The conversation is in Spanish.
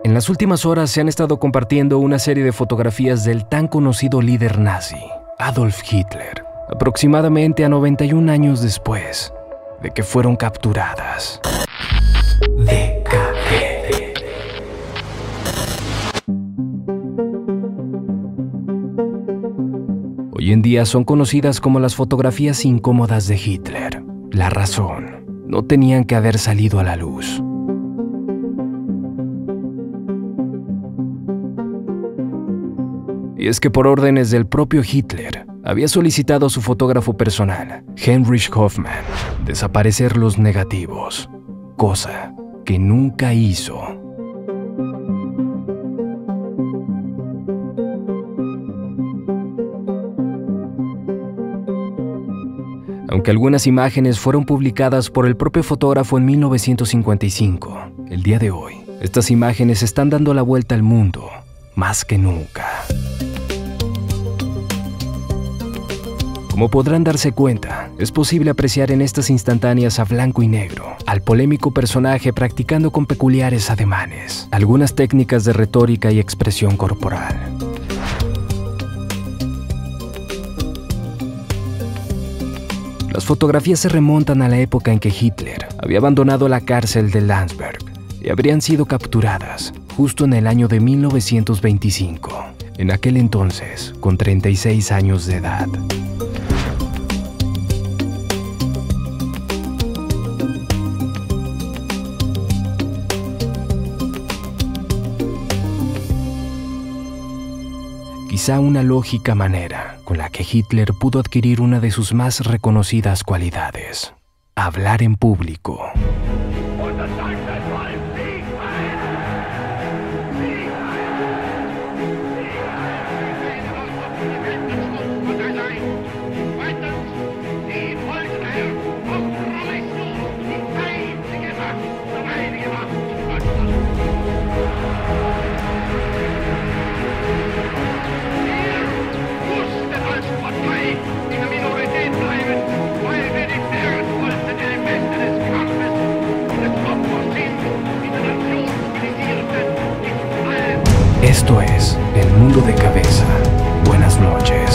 En las últimas horas se han estado compartiendo una serie de fotografías del tan conocido líder nazi, Adolf Hitler, aproximadamente a 91 años después de que fueron capturadas. DKG. Hoy en día son conocidas como las fotografías incómodas de Hitler. La razón, no tenían que haber salido a la luz. Y es que por órdenes del propio Hitler, había solicitado a su fotógrafo personal, Heinrich Hoffmann, desaparecer los negativos, cosa que nunca hizo. Aunque algunas imágenes fueron publicadas por el propio fotógrafo en 1955, el día de hoy, estas imágenes están dando la vuelta al mundo más que nunca. Como podrán darse cuenta, es posible apreciar en estas instantáneas a blanco y negro al polémico personaje practicando con peculiares ademanes algunas técnicas de retórica y expresión corporal. Las fotografías se remontan a la época en que Hitler había abandonado la cárcel de Landsberg y habrían sido capturadas justo en el año de 1925, en aquel entonces con 36 años de edad. Quizá una lógica manera con la que Hitler pudo adquirir una de sus más reconocidas cualidades: hablar en público. Esto es El Mundo de Cabeza. Buenas noches.